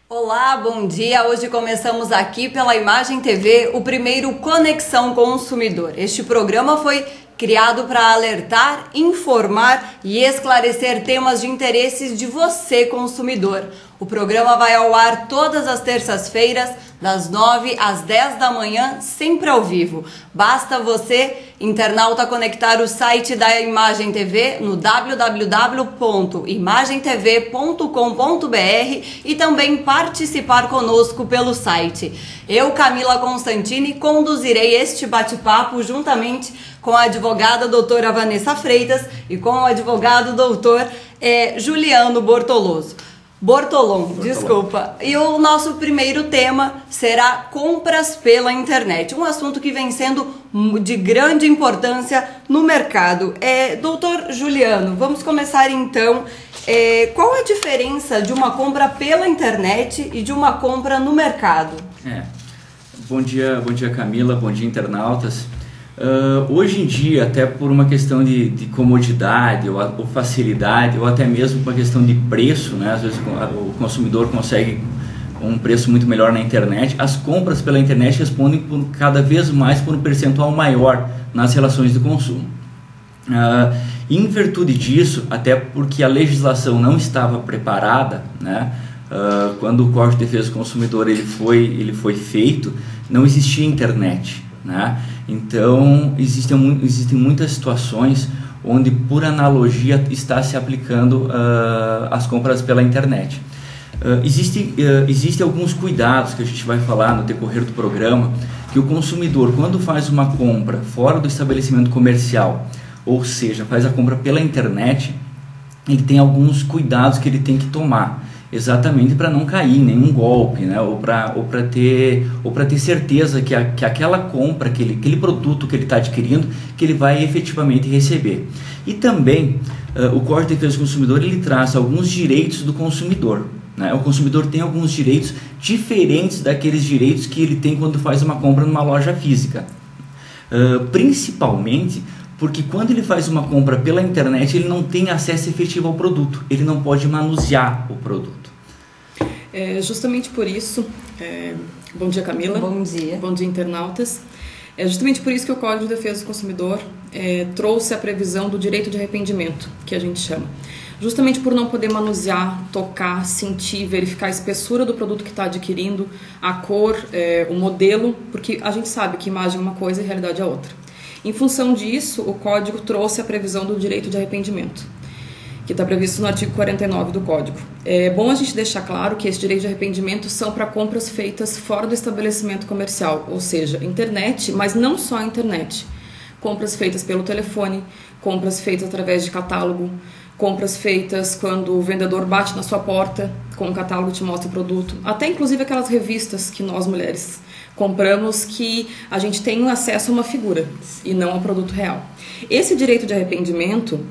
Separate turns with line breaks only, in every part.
Olá, bom dia! Hoje começamos aqui pela Imagem TV o primeiro Conexão Consumidor. Este programa foi criado para alertar, informar e esclarecer temas de interesses de você, consumidor. O programa vai ao ar todas as terças-feiras, das 9 às 10 da manhã, sempre ao vivo. Basta você, internauta, conectar o site da Imagem TV no www.imagentv.com.br e também participar conosco pelo site. Eu, Camila Constantini, conduzirei este bate-papo juntamente com a advogada doutora Vanessa Freitas e com o advogado doutor Juliano Bortolom. Desculpa. E o nosso primeiro tema será compras pela internet, um assunto que vem sendo de grande importância no mercado. Doutor Juliano, vamos começar então. Qual a diferença de uma compra pela internet e de uma compra no mercado?
Bom dia Camila, bom dia internautas. Hoje em dia, até por uma questão de comodidade ou facilidade, ou até mesmo por uma questão de preço, né? Às vezes o consumidor consegue um preço muito melhor na internet. As compras pela internet respondem cada vez mais por um percentual maior nas relações de consumo. Em virtude disso, até porque a legislação não estava preparada, né? Quando o Código de Defesa do Consumidor ele foi feito, não existia internet, né? Então existem muitas situações onde, por analogia, está se aplicando as compras pela internet. Existem alguns cuidados que a gente vai falar no decorrer do programa, que o consumidor, quando faz uma compra fora do estabelecimento comercial, ou seja, faz a compra pela internet, ele tem alguns cuidados que ele tem que tomar, exatamente para não cair em nenhum golpe, né? ou para ter certeza que aquela compra, aquele produto que ele está adquirindo, que ele vai efetivamente receber. E também o Código de Defesa do Consumidor ele traz alguns direitos do consumidor, né? O consumidor tem alguns direitos diferentes daqueles direitos que ele tem quando faz uma compra numa loja física, principalmente porque quando ele faz uma compra pela internet, ele não tem acesso efetivo ao produto, ele não pode manusear o produto.
Justamente por isso, bom dia Camila,
bom dia
internautas, justamente por isso que o Código de Defesa do Consumidor trouxe a previsão do direito de arrependimento, que a gente chama. Justamente por não poder manusear, tocar, sentir, verificar a espessura do produto que está adquirindo, a cor, o modelo, porque a gente sabe que imagem é uma coisa e realidade é outra. Em função disso, o Código trouxe a previsão do direito de arrependimento, que está previsto no artigo 49 do Código. É bom a gente deixar claro que esse direito de arrependimento são para compras feitas fora do estabelecimento comercial, ou seja, internet, mas não só a internet. Compras feitas pelo telefone, compras feitas através de catálogo, compras feitas quando o vendedor bate na sua porta com um catálogo e te mostra o produto, até inclusive aquelas revistas que nós mulheres compramos que a gente tem acesso a uma figura e não ao produto real. Esse direito de arrependimento,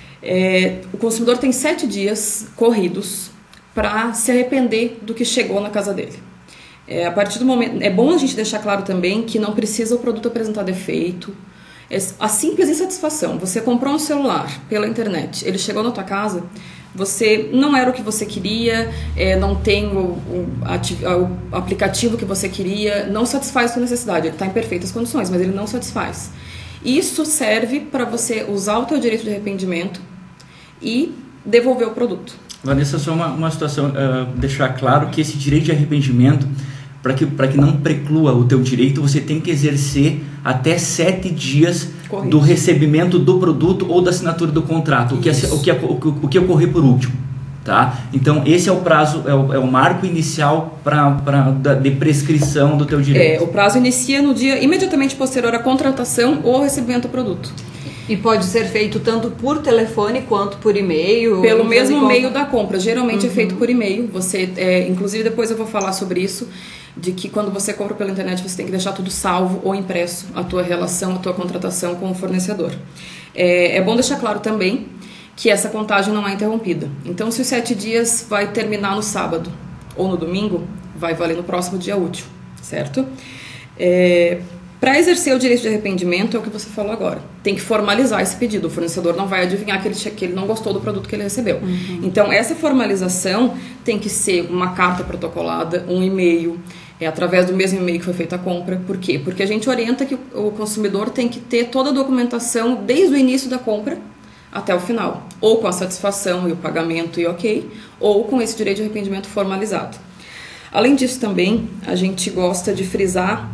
o consumidor tem 7 dias corridos para se arrepender do que chegou na casa dele. A partir do momento, é bom a gente deixar claro também que não precisa o produto apresentar defeito. A simples insatisfação, você comprou um celular pela internet, ele chegou na tua casa, você não era o que você queria, não tem o aplicativo que você queria, não satisfaz a sua necessidade, ele está em perfeitas condições, mas ele não satisfaz. Isso serve para você usar o teu direito de arrependimento e devolver o produto.
Vanessa, só uma situação, deixar claro que esse direito de arrependimento, para que não preclua o teu direito, você tem que exercer até 7 dias correto do recebimento do produto ou da assinatura do contrato, o que ocorrer por último, tá? Então esse é o prazo, é o marco inicial de prescrição do teu direito.
O prazo inicia no dia imediatamente posterior à contratação ou ao recebimento do produto.
E pode ser feito tanto por telefone quanto por e-mail?
Pelo mesmo meio da compra. Geralmente é feito por e-mail. Inclusive depois eu vou falar sobre isso, de que quando você compra pela internet você tem que deixar tudo salvo ou impresso, a tua relação, a tua contratação com o fornecedor. É bom deixar claro também que essa contagem não é interrompida. Então se os 7 dias vai terminar no sábado ou no domingo, vai valer no próximo dia útil, certo? Para exercer o direito de arrependimento, é o que você falou agora. Tem que formalizar esse pedido. O fornecedor não vai adivinhar que ele não gostou do produto que ele recebeu. Então, essa formalização tem que ser uma carta protocolada, um e-mail, através do mesmo e-mail que foi feita a compra. Por quê? Porque a gente orienta que o consumidor tem que ter toda a documentação desde o início da compra até o final. Ou com a satisfação e o pagamento e ok, ou com esse direito de arrependimento formalizado. Além disso também, a gente gosta de frisar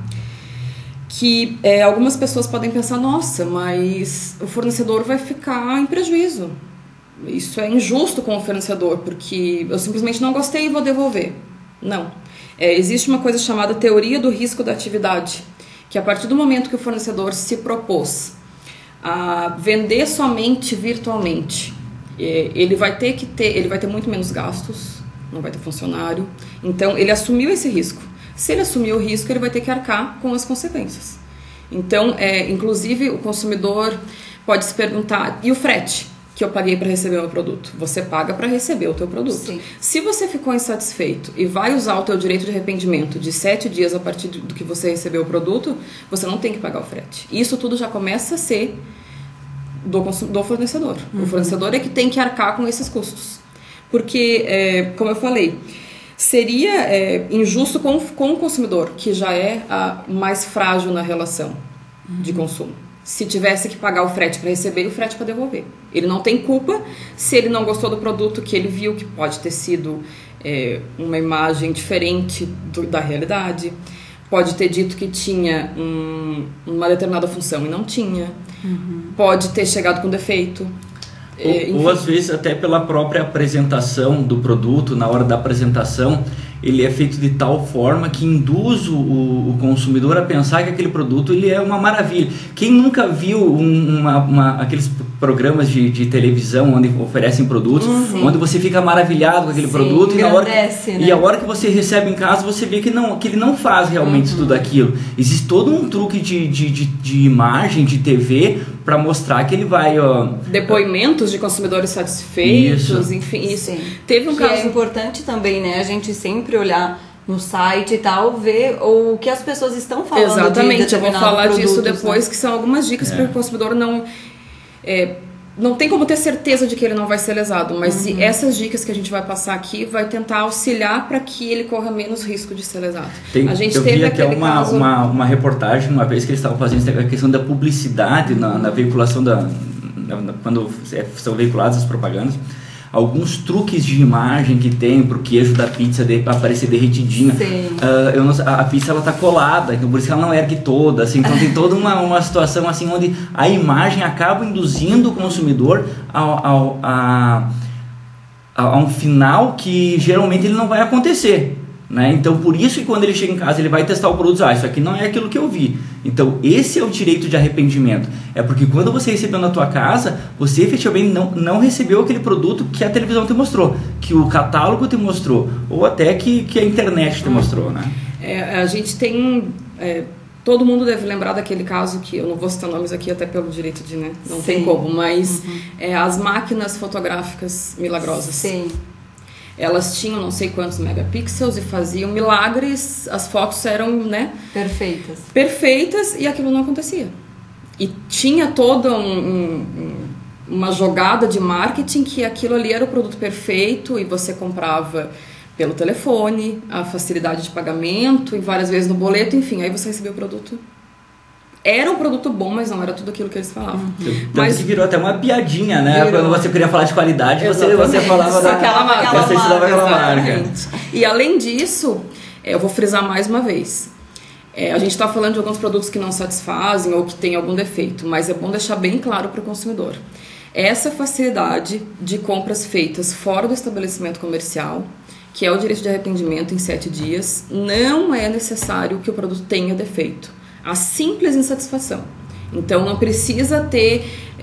que algumas pessoas podem pensar, nossa, mas o fornecedor vai ficar em prejuízo. Isso é injusto com o fornecedor, porque eu simplesmente não gostei e vou devolver. Não. Existe uma coisa chamada teoria do risco da atividade, que a partir do momento que o fornecedor se propôs a vender somente virtualmente, ele vai ter muito menos gastos, não vai ter funcionário. Então, ele assumiu esse risco. Se ele assumir o risco, ele vai ter que arcar com as consequências. Então, inclusive, o consumidor pode se perguntar, e o frete que eu paguei para receber o meu produto? Você paga para receber o teu produto.
Sim.
Se você ficou insatisfeito e vai usar o teu direito de arrependimento de 7 dias a partir do que você recebeu o produto, você não tem que pagar o frete. Isso tudo já começa a ser do fornecedor. O fornecedor é que tem que arcar com esses custos. Porque, como eu falei, seria injusto com o consumidor, que já é mais frágil na relação de consumo. Se tivesse que pagar o frete para receber e o frete para devolver. Ele não tem culpa se ele não gostou do produto que ele viu, que pode ter sido uma imagem diferente da realidade. Pode ter dito que tinha uma determinada função e não tinha. Pode ter chegado com defeito.
Ou às vezes até pela própria apresentação do produto, na hora da apresentação, ele é feito de tal forma que induz o consumidor a pensar que aquele produto ele é uma maravilha. Quem nunca viu aqueles programas de televisão onde oferecem produtos, onde você fica maravilhado com aquele produto e a hora que você recebe em casa você vê que ele não faz realmente tudo aquilo. Existe todo um truque de imagem, de TV, para mostrar que ele vai...
Depoimentos de consumidores satisfeitos,
isso.
Enfim, isso.
Sim.
Teve um caso...
É importante também, né? A gente sempre olhar no site e tal, ver o que as pessoas estão falando.
Exatamente, eu vou falar disso
produtos,
depois, que são algumas dicas para o consumidor não tem como ter certeza de que ele não vai ser lesado, mas essas dicas que a gente vai passar aqui vai tentar auxiliar para que ele corra menos risco de ser lesado.
Eu vi até uma reportagem uma vez que eles estavam fazendo a questão da publicidade na veiculação quando são veiculadas as propagandas. Alguns truques de imagem que tem pro queijo da pizza aparecer derretidinha. A pizza ela tá colada, então por isso que ela não ergue toda, assim, então tem toda uma situação assim onde a imagem acaba induzindo o consumidor a um final que geralmente ele não vai acontecer, né? Então por isso que quando ele chega em casa ele vai testar o produto, isso aqui não é aquilo que eu vi. Então esse é o direito de arrependimento, é porque quando você recebeu na tua casa, você efetivamente não recebeu aquele produto que a televisão te mostrou, que o catálogo te mostrou, ou até que a internet te mostrou, né?
A gente tem... todo mundo deve lembrar daquele caso que eu não vou citar nomes aqui até pelo direito de, né? Não tem como, mas as máquinas fotográficas milagrosas.
Sim.
Elas tinham não sei quantos megapixels e faziam milagres, as fotos eram, né? Perfeitas e aquilo não acontecia. E tinha toda uma jogada de marketing que aquilo ali era o produto perfeito e você comprava pelo telefone, a facilidade de pagamento e várias vezes no boleto, enfim, aí você recebeu o produto. Era um produto bom, mas não era tudo aquilo que eles falavam.
Mas que virou até uma piadinha, né? Quando você queria falar de qualidade, você falava
daquela marca.
Você estudava aquela marca.
E além disso, eu vou frisar mais uma vez. A gente está falando de alguns produtos que não satisfazem ou que têm algum defeito, mas é bom deixar bem claro para o consumidor. Essa facilidade de compras feitas fora do estabelecimento comercial, que é o direito de arrependimento em 7 dias, não é necessário que o produto tenha defeito. A simples insatisfação. Então, não precisa ter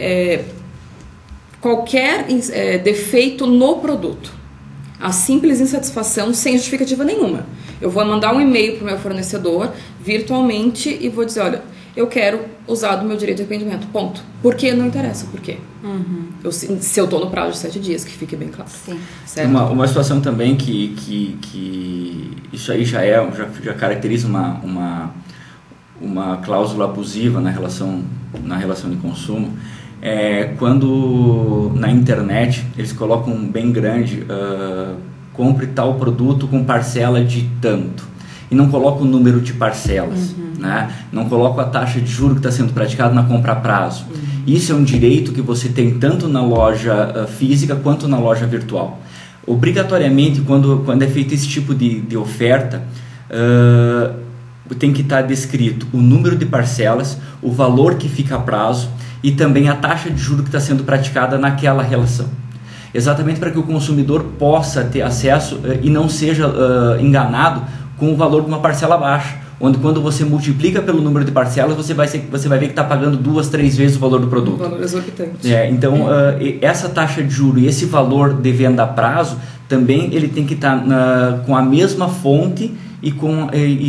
qualquer defeito no produto. A simples insatisfação sem justificativa nenhuma. Eu vou mandar um e-mail para o meu fornecedor virtualmente e vou dizer, olha, eu quero usar do meu direito de arrependimento, ponto. Por quê? Não interessa por quê. Se eu estou no prazo de 7 dias, que fique bem claro.
Sim.
Certo?
Uma situação também que isso aí já caracteriza uma cláusula abusiva na relação de consumo, quando na internet eles colocam bem grande, compre tal produto com parcela de tanto, e não colocam o número de parcelas, né? Não colocam a taxa de juros que está sendo praticada na compra a prazo. Isso é um direito que você tem tanto na loja física quanto na loja virtual. Obrigatoriamente, quando é feito esse tipo de oferta, tem que estar descrito o número de parcelas, o valor que fica a prazo e também a taxa de juros que está sendo praticada naquela relação. Exatamente para que o consumidor possa ter acesso e não seja enganado com o valor de uma parcela baixa, onde quando você multiplica pelo número de parcelas, você vai ver que está pagando 2, 3 vezes o valor do produto.
Um valor exorbitante.
Então, essa taxa de juros e esse valor de venda a prazo, também ele tem que estar com a mesma fonte e com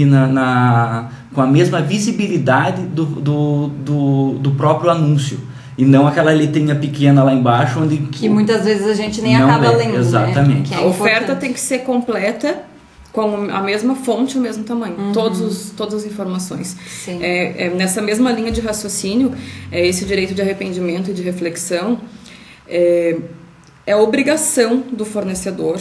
a mesma visibilidade do próprio anúncio. E não aquela letrinha pequena lá embaixo, onde...
Que muitas vezes a gente nem acaba lendo,
exatamente.
Né?
A oferta tem que ser completa, com a mesma fonte e o mesmo tamanho, todas as informações. Nessa mesma linha de raciocínio, esse direito de arrependimento e de reflexão é obrigação do fornecedor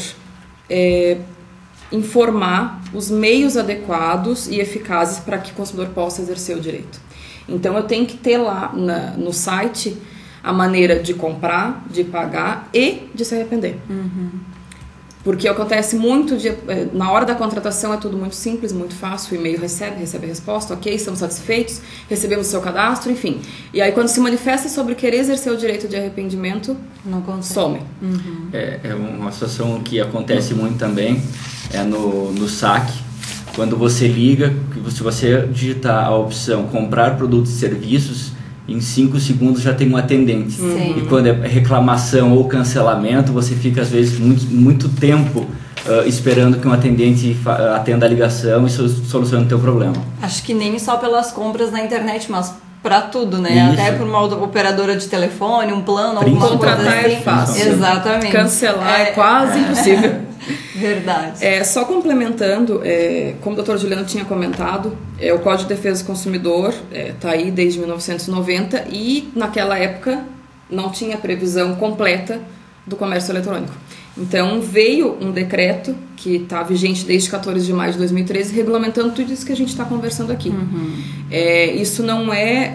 informar os meios adequados e eficazes para que o consumidor possa exercer o direito. Então eu tenho que ter lá no site a maneira de comprar, de pagar e de se arrepender. Porque acontece muito, na hora da contratação é tudo muito simples, muito fácil, o e-mail recebe a resposta, ok, estamos satisfeitos, recebemos o seu cadastro, enfim. E aí quando se manifesta sobre querer exercer o direito de arrependimento, some.
É uma situação que acontece muito também, no saque, quando você liga, se você digitar a opção comprar produtos e serviços, em 5 segundos já tem um atendente.
Sim.
E quando é reclamação ou cancelamento, você fica às vezes muito tempo esperando que um atendente atenda a ligação e solucione o teu problema.
Acho que nem só pelas compras na internet, mas para tudo, né?
Isso.
Até por uma operadora de telefone, um plano, alguma coisa
Contratar
assim.
é fácil.
Exatamente.
Cancelar é quase impossível.
Verdade.
Só complementando, como o Dr. Juliano tinha comentado, o Código de Defesa do Consumidor está aí desde 1990 e naquela época não tinha previsão completa do comércio eletrônico. Então veio um decreto que está vigente desde 14 de maio de 2013, regulamentando tudo isso que a gente está conversando aqui. Isso não é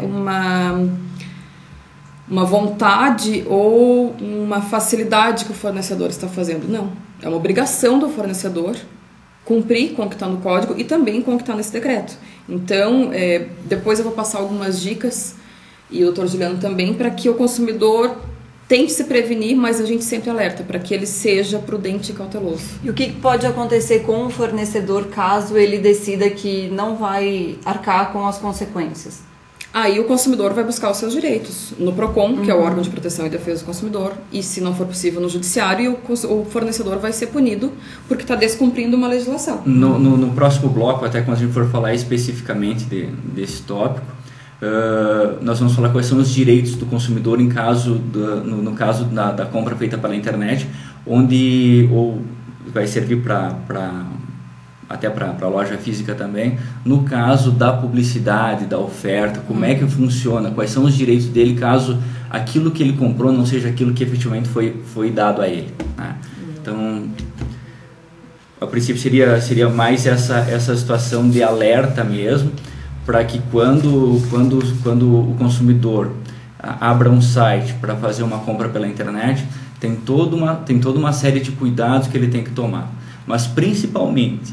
uma vontade ou uma facilidade que o fornecedor está fazendo, não. É uma obrigação do fornecedor cumprir com o que está no código e também com o que está nesse decreto. Então, depois eu vou passar algumas dicas, e o Dr. Juliano também, para que o consumidor tente se prevenir, mas a gente sempre alerta, para que ele seja prudente e cauteloso.
E o que pode acontecer com o fornecedor caso ele decida que não vai arcar com as consequências?
Aí o consumidor vai buscar os seus direitos no PROCON, que é o órgão de proteção e defesa do consumidor, e se não for possível no judiciário, o fornecedor vai ser punido porque está descumprindo uma legislação.
No próximo bloco, até quando a gente for falar especificamente desse tópico, nós vamos falar quais são os direitos do consumidor no caso da compra feita pela internet, onde vai servir até para a loja física também, no caso da publicidade, da oferta, como é que funciona, quais são os direitos dele caso aquilo que ele comprou não seja aquilo que efetivamente foi dado a ele, né? Então, a princípio seria mais essa situação de alerta mesmo, para que quando o consumidor abra um site para fazer uma compra pela internet, tem toda uma série de cuidados que ele tem que tomar, mas principalmente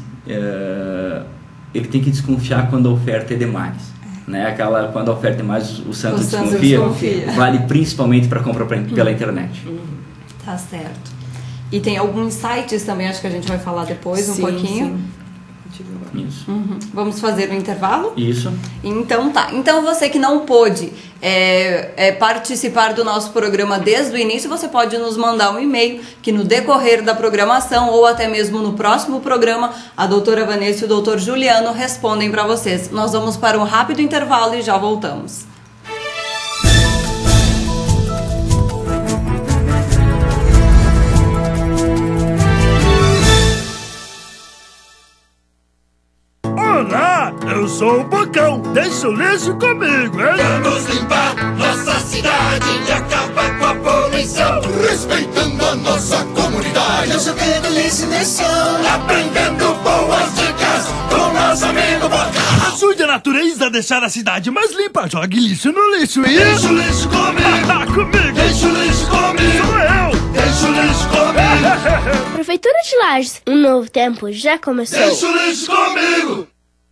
ele tem que desconfiar quando a oferta é demais, né? Quando a oferta é demais, o santo desconfia. Vale principalmente para compra pela internet.
Tá certo. E tem alguns sites também, acho que a gente vai falar depois um pouquinho.
Sim.
Isso.
Vamos fazer um intervalo?
Isso.
Então tá. Então você que não pôde participar do nosso programa desde o início, você pode nos mandar um e-mail que no decorrer da programação ou até mesmo no próximo programa, a doutora Vanessa e o doutor Juliano respondem para vocês. Nós vamos para um rápido intervalo e já voltamos.
Olá, eu eu sou o Bocão. Deixa o lixo comigo, hein?
Vamos limpar nossa cidade e acabar com a poluição, respeitando a nossa comunidade, não jogando lixo no chão, aprendendo boas dicas com nosso amigo Bocão.
Ajude a natureza a deixar a cidade mais limpa. Jogue lixo no lixo e...
Deixa o lixo comigo.
Comigo.
Deixa o lixo comigo.
Sou eu.
Deixa o lixo comigo.
Prefeitura de Lages, um novo tempo já começou.
Deixa o lixo comigo.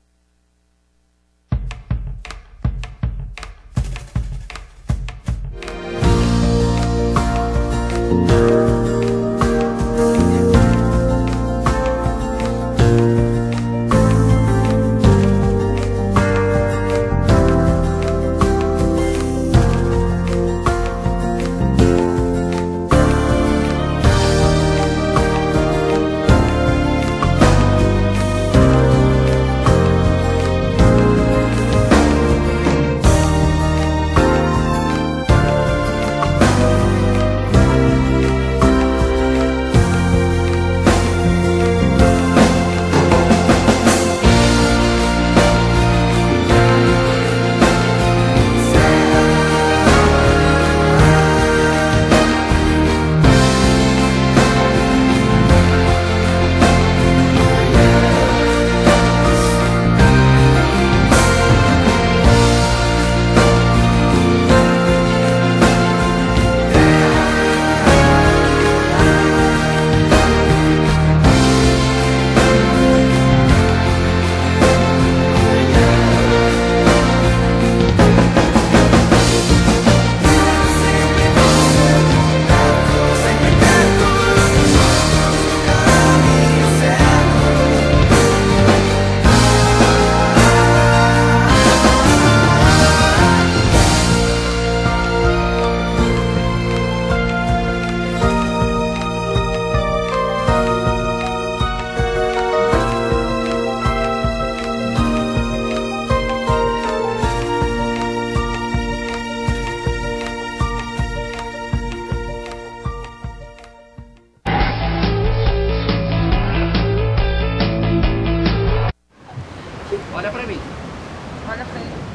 Olha pra mim.
Olha pra ele.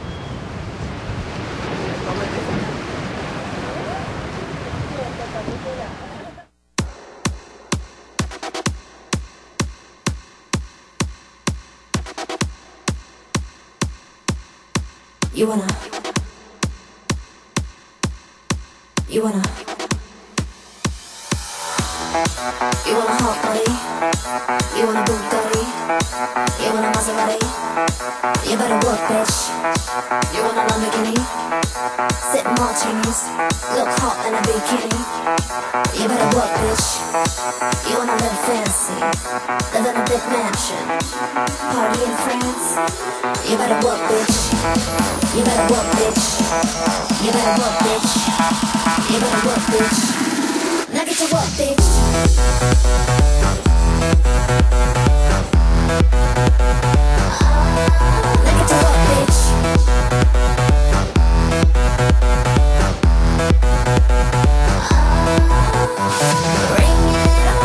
You wanna hot body, you wanna Bugatti, you wanna Maserati, you better work, bitch. You wanna Lamborghini, sip martinis, look hot in a bikini. You better work, bitch. You wanna live fancy, live in a big mansion, party in France. You better work, bitch. You better work, bitch. You better work, bitch. You better work, bitch. Now get to work, bitch. Now get to work, bitch. Bring it on,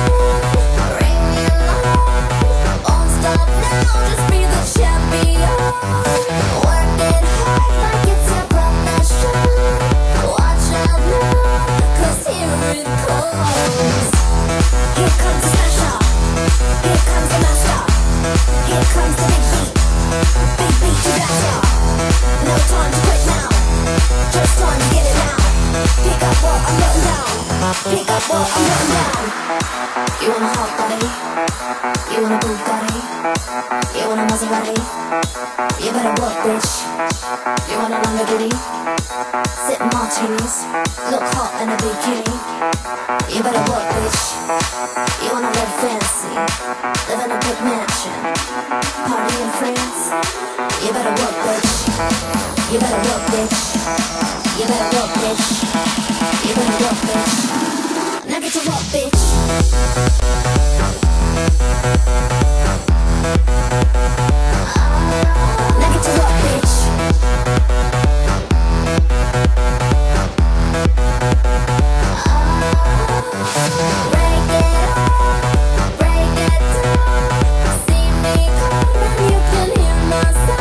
won't stop now, just be the champion. Work it hard like it's your profession. Watch out now, 'cause here it comes. Here comes the smash up, here comes the master, here comes the big beat you got ya. No time to quit now, just time to get it now. Pick up what I'm putting down, pick up what I'm putting down. You want a hot body, you want a Bugatti, you want a Maserati. You better work, bitch. You want a Lamborghini, sip martinis, look hot in a bikini. You better work, bitch. You wanna live fancy, live in a big mansion, party in France. You better work, bitch. You better work, bitch. You better work, bitch. You better work, bitch. Now get to work, bitch. Now get to work, bitch. Break it up, break it down. See me come and you can hear my sound.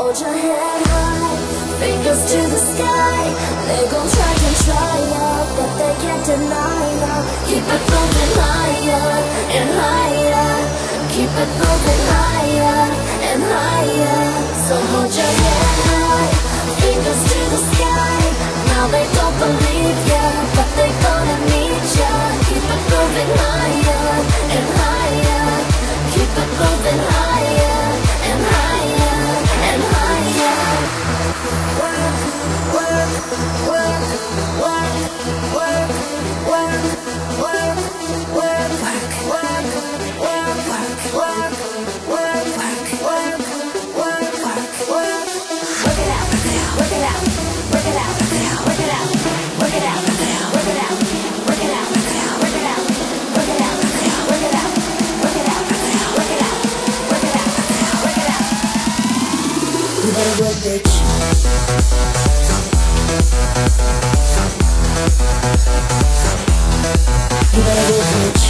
hold your head high, fingers to the sky. They gon' try and try ya, but they can't deny ya. Keep it moving higher and higher. Keep it moving higher and higher. So hold your head high, fingers to the sky. Now they don't believe ya, but they gonna need ya. Keep it moving higher and higher. Keep it moving higher and higher and higher. Work, work, work, work, work, work, work, work, work, work, work, work, work, work, work, work, work. Work it out, work it out, work it out, work it out, work it out, work it out, work it out, work it out, work it out, work it out, work it out, work it out, work it out, work it out, work it out. You better work, bitch. You better work, bitch.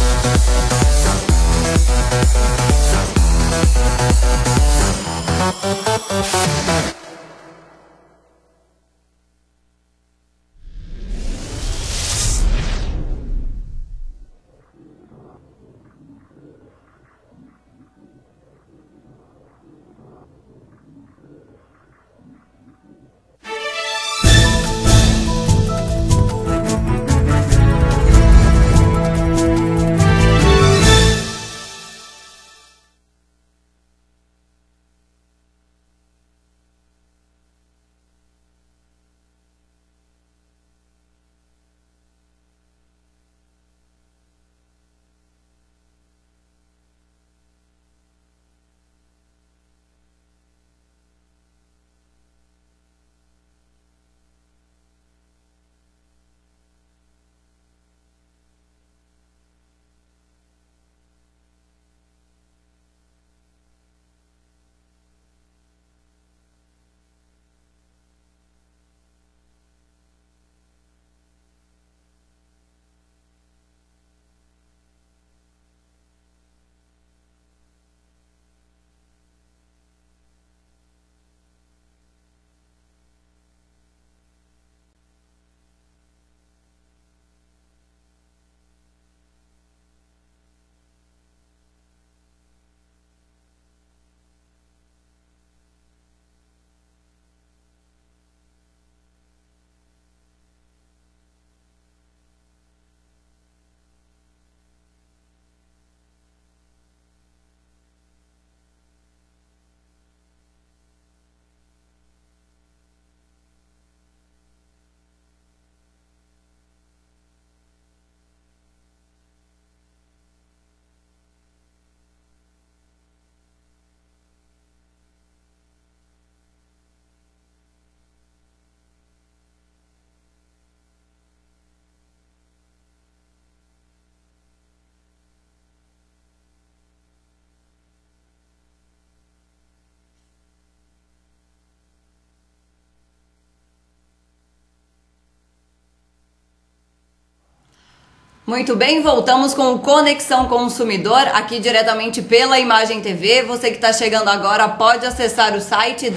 Muito bem, voltamos com o Conexão Consumidor, aqui diretamente pela Imagem TV. Você que está chegando agora pode acessar o site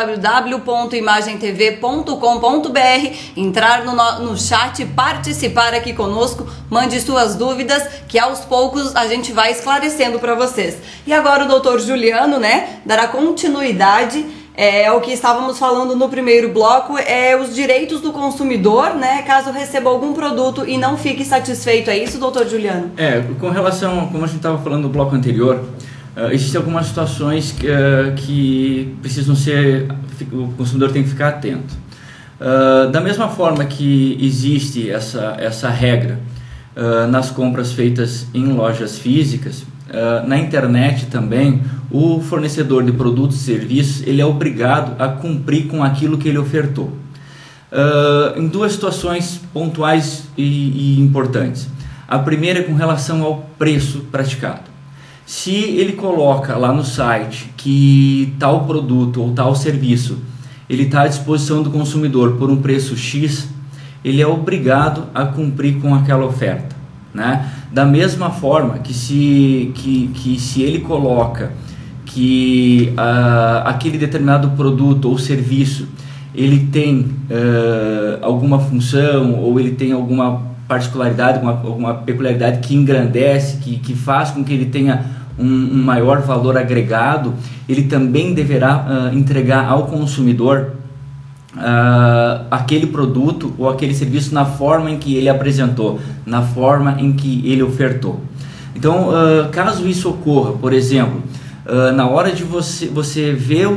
www.imagentv.com.br, entrar no chat, participar aqui conosco, mande suas dúvidas, que aos poucos a gente vai esclarecendo para vocês. E agora o doutor Juliano, dará continuidade o que estávamos falando no primeiro bloco, os direitos do consumidor, caso receba algum produto e não fique satisfeito. É isso, doutor Juliano?
Com relação, como a gente estava falando no bloco anterior, existem algumas situações que precisam ser, o consumidor tem que ficar atento. Da mesma forma que existe essa regra nas compras feitas em lojas físicas, na internet também, o fornecedor de produtos e serviços ele é obrigado a cumprir com aquilo que ele ofertou. Em duas situações pontuais e importantes. A primeira é com relação ao preço praticado. Se ele coloca lá no site que tal produto ou tal serviço ele está à disposição do consumidor por um preço X, ele é obrigado a cumprir com aquela oferta. Da mesma forma que se ele coloca que aquele determinado produto ou serviço ele tem alguma função ou ele tem alguma particularidade, alguma peculiaridade que engrandece, que faz com que ele tenha um maior valor agregado, ele também deverá entregar ao consumidor aquele produto ou aquele serviço na forma em que ele apresentou, na forma em que ele ofertou. Então, caso isso ocorra, por exemplo, na hora de você ver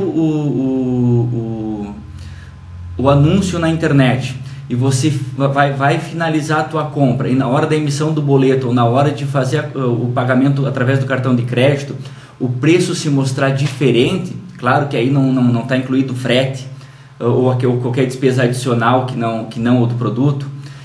o anúncio na internet e você vai finalizar a tua compra, e na hora da emissão do boleto ou na hora de fazer o pagamento através do cartão de crédito, o preço se mostrar diferente, claro que aí não está incluído frete ou qualquer despesa adicional que não o do produto,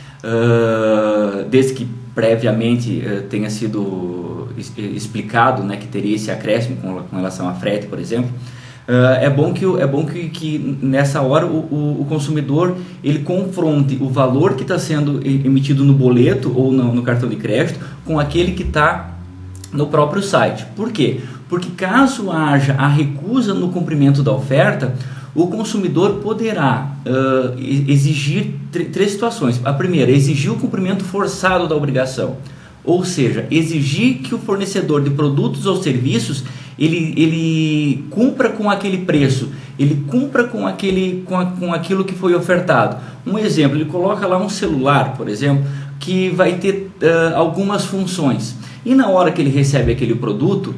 desde que previamente tenha sido explicado, né, que teria esse acréscimo com relação a frete, por exemplo. É bom que nessa hora o consumidor ele confronte o valor que está sendo emitido no boleto ou no cartão de crédito com aquele que está no próprio site. Por quê? Porque caso haja a recusa no cumprimento da oferta, o consumidor poderá exigir três situações. A primeira, exigir o cumprimento forçado da obrigação, ou seja, exigir que o fornecedor de produtos ou serviços ele cumpra com aquele preço, ele cumpra com aquilo que foi ofertado. Um exemplo, ele coloca lá um celular, por exemplo, que vai ter algumas funções, e na hora que ele recebe aquele produto,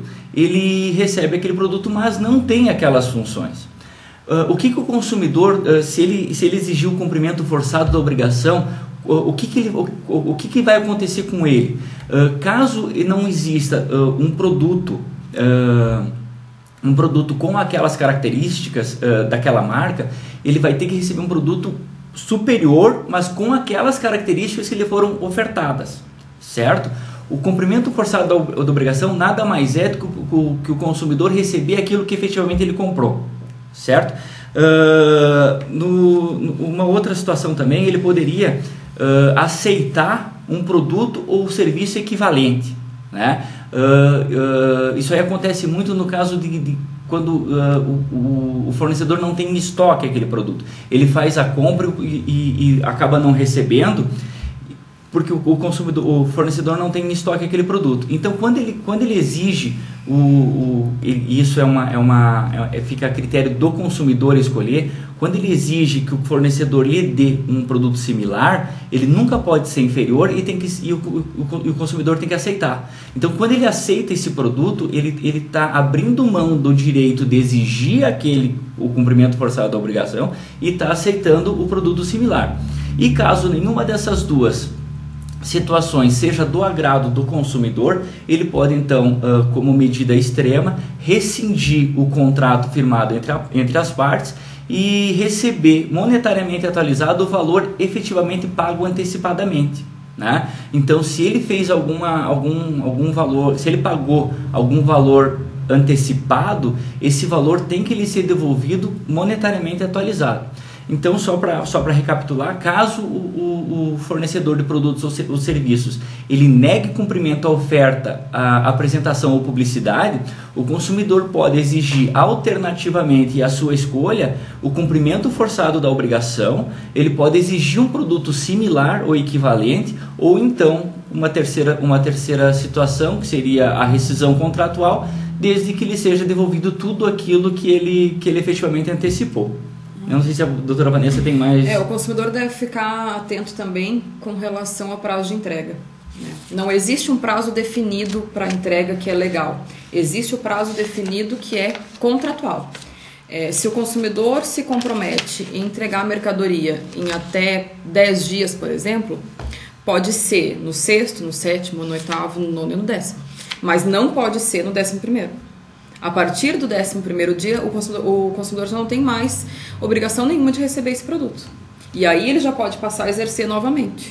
mas não tem aquelas funções. O que o consumidor, se ele exigir o cumprimento forçado da obrigação, o que vai acontecer com ele? Caso não exista um produto com aquelas características daquela marca, ele vai ter que receber um produto superior, mas com aquelas características que lhe foram ofertadas, certo? O cumprimento forçado da obrigação nada mais é do que o consumidor receber aquilo que efetivamente ele comprou, certo? Uma outra situação também, ele poderia aceitar um produto ou serviço equivalente, né? Isso aí acontece muito no caso de quando o fornecedor não tem em estoque aquele produto. Ele faz a compra e acaba não recebendo porque o fornecedor não tem em estoque aquele produto. Então, quando ele exige, isso fica a critério do consumidor escolher, quando ele exige que o fornecedor lhe dê um produto similar, ele nunca pode ser inferior e o consumidor tem que aceitar. Então, quando ele aceita esse produto, ele está abrindo mão do direito de exigir o cumprimento forçado da obrigação e está aceitando o produto similar. E caso nenhuma dessas duas situações seja do agrado do consumidor, ele pode então, como medida extrema, rescindir o contrato firmado entre as partes e receber monetariamente atualizado o valor efetivamente pago antecipadamente, né? Então, se ele fez algum valor, se ele pagou algum valor antecipado, esse valor tem que lhe ser devolvido monetariamente atualizado. Então, só para recapitular, caso o fornecedor de produtos ou serviços ele negue cumprimento à oferta, à apresentação ou publicidade, o consumidor pode exigir alternativamente à sua escolha o cumprimento forçado da obrigação, ele pode exigir um produto similar ou equivalente, ou então uma terceira situação, que seria a rescisão contratual, desde que lhe seja devolvido tudo aquilo que ele efetivamente antecipou. Eu não sei se a doutora Vanessa tem mais...
O consumidor deve ficar atento também com relação ao prazo de entrega, né? Não existe um prazo definido para entrega que é legal. Existe o prazo definido que é contratual. Se o consumidor se compromete em entregar a mercadoria em até 10 dias, por exemplo, pode ser no 6º, no 7º, no 8º, no 9º e no 10º. Mas não pode ser no 11º. A partir do 11º dia, o consumidor já não tem mais obrigação nenhuma de receber esse produto. E aí ele já pode passar a exercer novamente.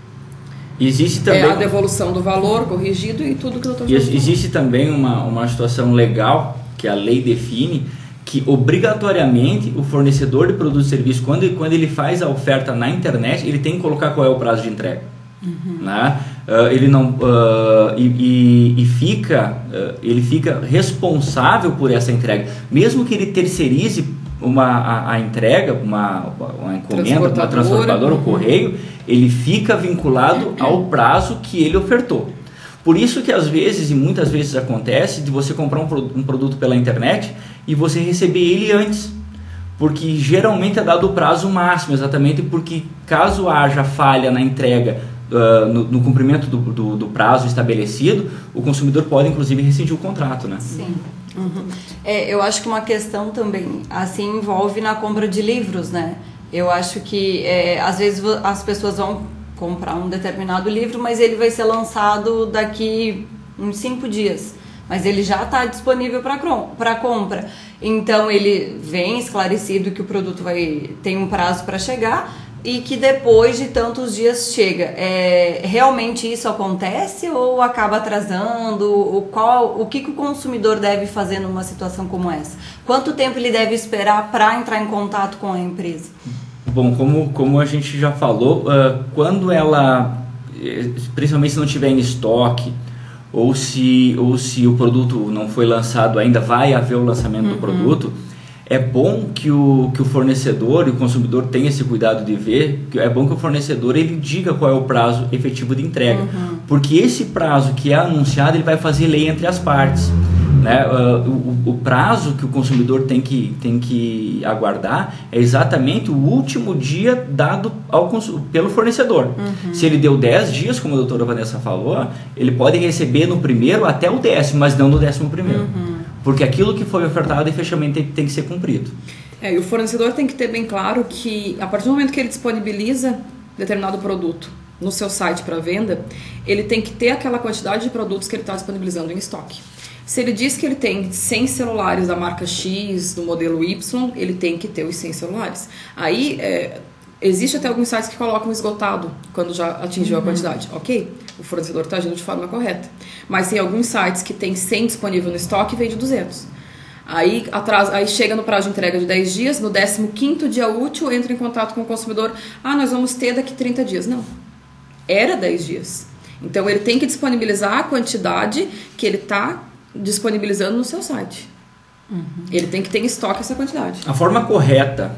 Existe também
a devolução do valor corrigido e tudo que o doutor já falou.
Existe também uma situação legal que a lei define, que obrigatoriamente o fornecedor de produto e serviço, quando ele faz a oferta na internet, ele tem que colocar qual é o prazo de entrega. Né? ele fica responsável por essa entrega, mesmo que ele terceirize a entrega, uma encomenda, uma transportadora, o correio, ele fica vinculado ao prazo que ele ofertou. Por isso que às vezes, e muitas vezes acontece, de você comprar um produto pela internet e você receber ele antes, porque geralmente é dado o prazo máximo, exatamente porque caso haja falha na entrega, no cumprimento do prazo estabelecido, o consumidor pode inclusive rescindir o contrato, né?
Sim. Uhum. Eu acho que uma questão também assim envolve na compra de livros, né? Eu acho que às vezes as pessoas vão comprar um determinado livro, mas ele vai ser lançado daqui uns 5 dias, mas ele já está disponível para compra. Então ele vem esclarecido que o produto tem um prazo para chegar e que depois de tantos dias chega. Realmente isso acontece ou acaba atrasando? O que o consumidor deve fazer numa situação como essa? Quanto tempo ele deve esperar para entrar em contato com a empresa?
Bom, como a gente já falou, quando ela, principalmente se não tiver em estoque, ou se o produto não foi lançado ainda, vai haver o lançamento do produto, é bom que o fornecedor e o consumidor tenha esse cuidado de ver, é bom que o fornecedor ele diga qual é o prazo efetivo de entrega, porque esse prazo que é anunciado, ele vai fazer lei entre as partes. Né? O prazo que o consumidor tem que aguardar é exatamente o último dia dado pelo fornecedor. Se ele deu 10 dias, como a doutora Vanessa falou, ele pode receber no primeiro até o 10º, mas não no 11º. Porque aquilo que foi ofertado efetivamente tem que ser cumprido.
E o fornecedor tem que ter bem claro que a partir do momento que ele disponibiliza determinado produto no seu site para venda, ele tem que ter aquela quantidade de produtos que ele está disponibilizando em estoque. Se ele diz que ele tem 100 celulares da marca X, do modelo Y, ele tem que ter os 100 celulares. Aí, existe até alguns sites que colocam esgotado quando já atingiu a quantidade. Ok, o fornecedor está agindo de forma correta. Mas tem alguns sites que tem 100 disponível no estoque e vende 200. Aí chega no prazo de entrega de 10 dias, no 15º dia útil, entra em contato com o consumidor. Nós vamos ter daqui 30 dias. Não, era 10 dias. Então, ele tem que disponibilizar a quantidade que ele está disponibilizando no seu site. Ele tem que ter em estoque essa quantidade.
A forma correta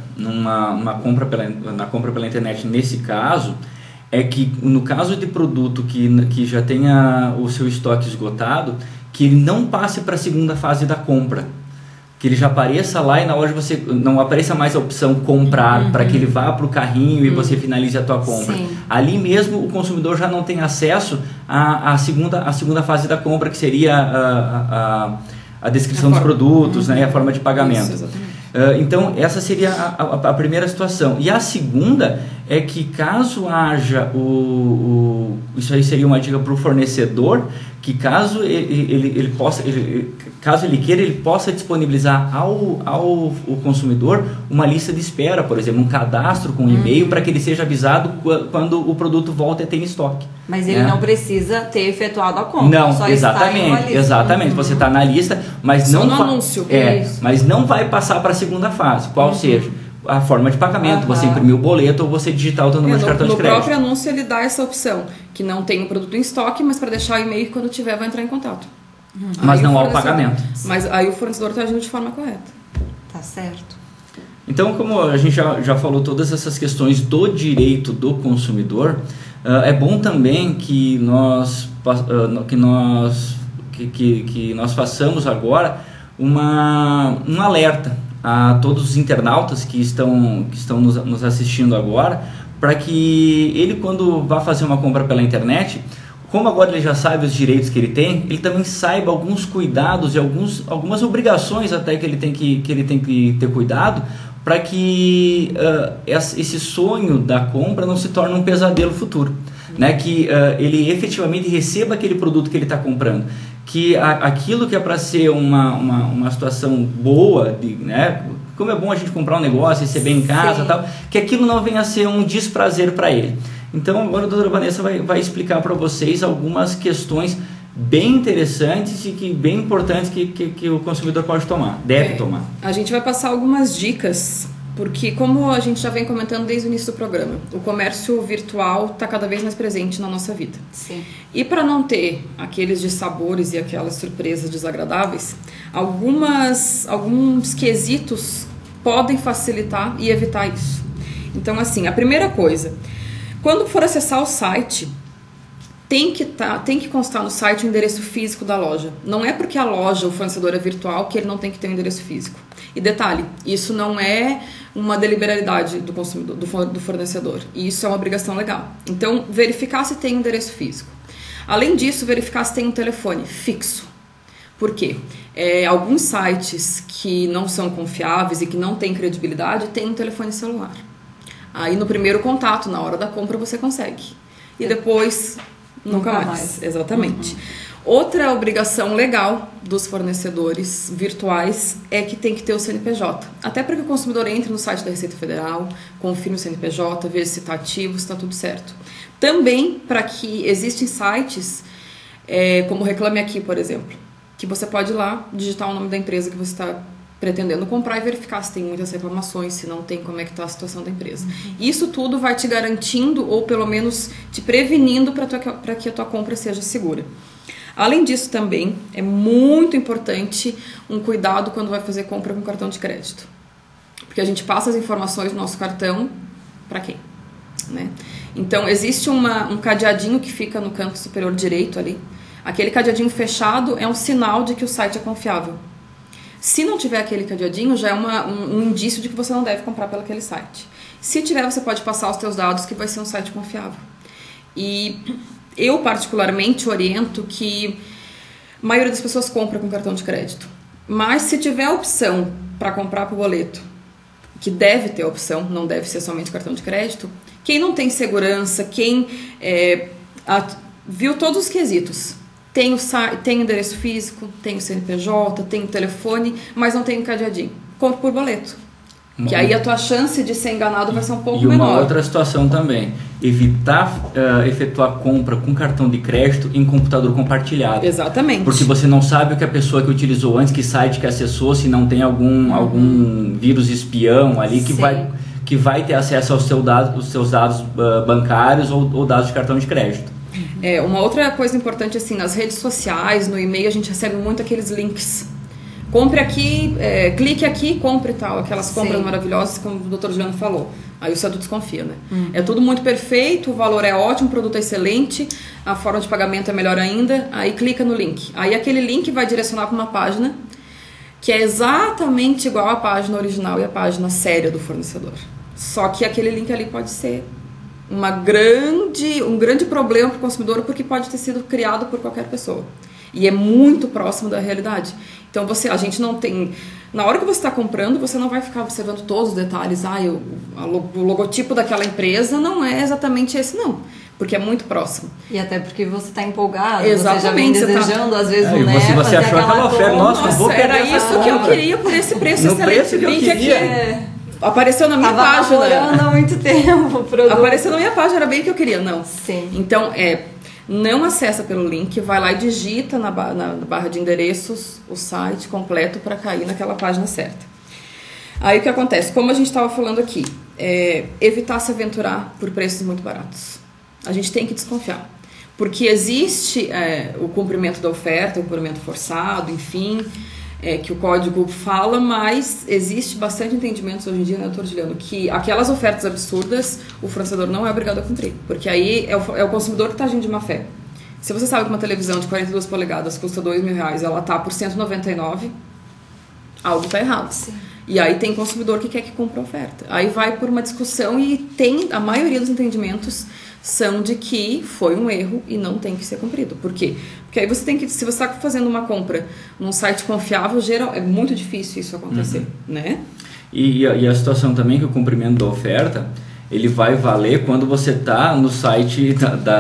na compra pela internet, nesse caso, é que no caso de produto que já tenha o seu estoque esgotado, que ele não passe para a segunda fase da compra. Que ele já apareça lá e na hora você não apareça mais a opção comprar, para que ele vá para o carrinho e você finalize a tua compra.
Sim.
Ali mesmo o consumidor já não tem acesso à segunda fase da compra, que seria a descrição dos produtos, né, e a forma de pagamento.
Isso, exatamente.
Então essa seria a primeira situação. E a segunda é que caso haja isso aí seria uma dica para o fornecedor, que caso ele queira, ele possa disponibilizar ao consumidor uma lista de espera, por exemplo, um cadastro com e-mail, para que ele seja avisado quando o produto volta a ter em estoque.
Mas ele não precisa ter efetuado a compra.
Não,
só
exatamente. Você está na lista, mas
Só
não
no anúncio.
mas não vai passar para a segunda fase, qual seja a forma de pagamento, você imprimir o boleto ou você digitar o teu número de cartão de crédito.
No próprio anúncio ele dá essa opção, que não tem o produto em estoque, mas para deixar o e-mail, quando tiver vai entrar em contato.
Mas não há o pagamento.
Mas aí o fornecedor está agindo de forma correta.
Tá certo.
Então, como a gente já falou todas essas questões do direito do consumidor, é bom também que nós façamos agora um alerta a todos os internautas que estão nos assistindo agora, para que ele, quando vá fazer uma compra pela internet, como agora ele já sabe os direitos que ele tem, ele também saiba alguns cuidados e algumas obrigações até que ele tem que ter cuidado, para que esse sonho da compra não se torne um pesadelo futuro, né? Que ele efetivamente receba aquele produto que ele está comprando, que aquilo que é para ser uma situação boa, né? Como é bom a gente comprar um negócio, receber em casa, tal, que aquilo não venha a ser um desprazer para ele. Então agora a doutora Vanessa vai explicar para vocês algumas questões bem interessantes e bem importantes que o consumidor pode tomar, deve tomar.
A gente vai passar algumas dicas Porque, como a gente já vem comentando desde o início do programa, o comércio virtual está cada vez mais presente na nossa vida.
Sim.
E para não ter aqueles dissabores e aquelas surpresas desagradáveis, alguns quesitos podem facilitar e evitar isso. Então, assim, a primeira coisa, quando for acessar o site, tem que constar no site o endereço físico da loja. Não é porque a loja, o fornecedor é virtual, que ele não tem que ter um endereço físico. E detalhe, isso não é uma deliberalidade do consumidor, do fornecedor. E isso é uma obrigação legal. Então, verificar se tem um endereço físico. Além disso, verificar se tem um telefone fixo. Por quê? Alguns sites que não são confiáveis e que não têm credibilidade têm um telefone celular. Aí, no primeiro contato, na hora da compra, você consegue. E depois, nunca mais. Exatamente. Outra obrigação legal dos fornecedores virtuais é que tem que ter o CNPJ. Até para que o consumidor entre no site da Receita Federal, confirme o CNPJ, veja se está ativo, se está tudo certo. Também para que existem sites, como Reclame Aqui, por exemplo, que você pode ir lá, digitar o nome da empresa que você está pretendendo comprar e verificar se tem muitas reclamações, se não tem, como é que está a situação da empresa. Isso tudo vai te garantindo, ou pelo menos te prevenindo para que a tua compra seja segura. Além disso, também é muito importante um cuidado quando vai fazer compra com cartão de crédito. Porque a gente passa as informações do nosso cartão para quem? Né? Então, existe um cadeadinho que fica no canto superior direito ali. Aquele cadeadinho fechado é um sinal de que o site é confiável. Se não tiver aquele cadeadinho, já é um indício de que você não deve comprar pelo aquele site. Se tiver, você pode passar os seus dados, que vai ser um site confiável. E eu, particularmente, oriento que a maioria das pessoas compra com cartão de crédito. Mas se tiver a opção para comprar por boleto, que deve ter a opção, não deve ser somente cartão de crédito, quem não tem segurança, quem viu todos os quesitos, tem o endereço físico, tem o CNPJ, tem o telefone, mas não tem o cadeadinho, compra por boleto. Que aí a tua chance de ser enganado vai ser um pouco menor.
E uma outra situação também, evitar efetuar compra com cartão de crédito em computador compartilhado.
Exatamente.
Porque você não sabe o que a pessoa que utilizou antes, que site que acessou, se não tem algum vírus espião ali que vai ter acesso aos seus dados bancários ou dados de cartão de crédito.
Uma outra coisa importante, assim, nas redes sociais, no e-mail, a gente recebe muito aqueles links. Compre aqui, clique aqui, compre e tal. Aquelas compras maravilhosas, como o Dr. Juliano falou. Aí você desconfia, né? É tudo muito perfeito, o valor é ótimo, o produto é excelente, a forma de pagamento é melhor ainda. Aí clica no link. Aí aquele link vai direcionar para uma página que é exatamente igual à página original e à página séria do fornecedor. Só que aquele link ali pode ser um grande problema para o consumidor, porque pode ter sido criado por qualquer pessoa. E é muito próximo da realidade. Então, a gente não tem... Na hora que você está comprando, você não vai ficar observando todos os detalhes. O logotipo daquela empresa não é exatamente esse, não. Porque é muito próximo.
E até porque você está empolgado,
exatamente,
você já vem desejando, às vezes,
você achou aquela oferta, nossa, não vou perder
era isso que eu queria por esse preço
no
excelente.
Preço que eu queria.
Apareceu na minha página.
Há muito tempo o produto.
Apareceu na minha página, era bem o que eu queria. Não.
Sim.
Então, não acessa pelo link, vai lá e digita na barra de endereços o site completo para cair naquela página certa. Aí o que acontece? Como a gente estava falando aqui, evitar se aventurar por preços muito baratos. A gente tem que desconfiar. Porque existe o cumprimento da oferta, o cumprimento forçado, enfim, que o código fala, mas existe bastante entendimento hoje em dia, né, doutor Juliano, que aquelas ofertas absurdas o fornecedor não é obrigado a cumprir, porque aí é o consumidor que está agindo de má fé. Se você sabe que uma televisão de 42 polegadas custa R$2.000, ela está por R$199, algo está errado. Sim. E aí tem consumidor que quer que compre a oferta. Aí vai por uma discussão e a maioria dos entendimentos são de que foi um erro e não tem que ser cumprido. Por quê? Porque aí você tem que, se você está fazendo uma compra num site confiável, é muito difícil isso acontecer, né?
E a situação também que o cumprimento da oferta, ele vai valer quando você está no site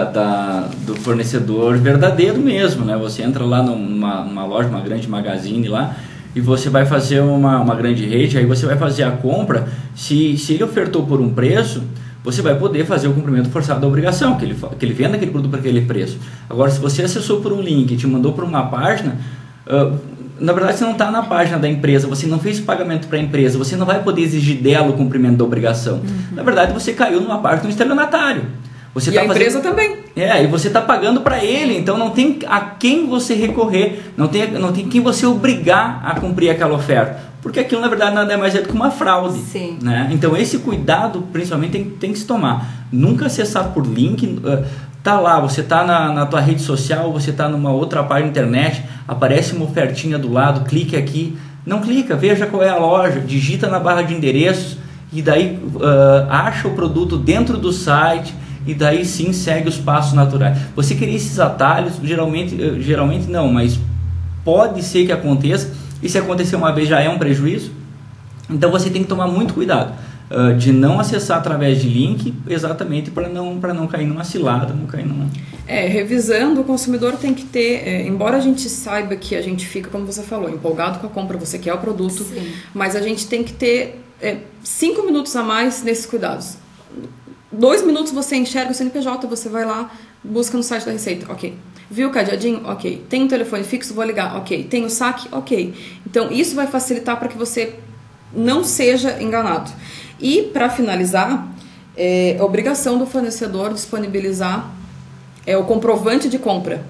do fornecedor verdadeiro mesmo, né? Você entra lá numa loja, uma grande magazine lá, e você vai fazer uma grande rede, aí você vai fazer a compra, se ele ofertou por um preço, você vai poder fazer o cumprimento forçado da obrigação, que ele venda aquele produto por aquele preço. Agora, se você acessou por um link e te mandou para uma página, Na verdade, você não está na página da empresa, você não fez pagamento para a empresa, você não vai poder exigir dela o cumprimento da obrigação. Na verdade, você caiu numa parte do estelionatário. Você
E a empresa também.
E você está pagando para ele, então não tem a quem você recorrer, não tem quem você obrigar a cumprir aquela oferta. Porque aquilo, na verdade, nada mais é do que uma fraude.
Sim.
Né? Então, esse cuidado, principalmente, tem que se tomar. Nunca acessar por link. Tá lá, você tá na tua rede social, você tá numa outra página da internet, aparece uma ofertinha do lado, clique aqui. Não clica, veja qual é a loja, digita na barra de endereços e daí acha o produto dentro do site e daí sim segue os passos naturais. Você querer esses atalhos, geralmente não, mas pode ser que aconteça, e se acontecer uma vez já é um prejuízo. Então você tem que tomar muito cuidado de não acessar através de link, exatamente para não cair numa cilada, não cair numa...
Revisando, o consumidor tem que ter, embora a gente saiba que a gente fica, como você falou, empolgado com a compra, você quer o produto,
Sim.
mas a gente tem que ter 5 minutos a mais nesses cuidados. 2 minutos você enxerga o CNPJ, você vai lá, busca no site da Receita, ok. Viu o cadeadinho? Ok. Tem um telefone fixo? Vou ligar, ok. Tem o saque? Ok. Então, isso vai facilitar para que você não seja enganado. E, para finalizar, é obrigação do fornecedor disponibilizar o comprovante de compra.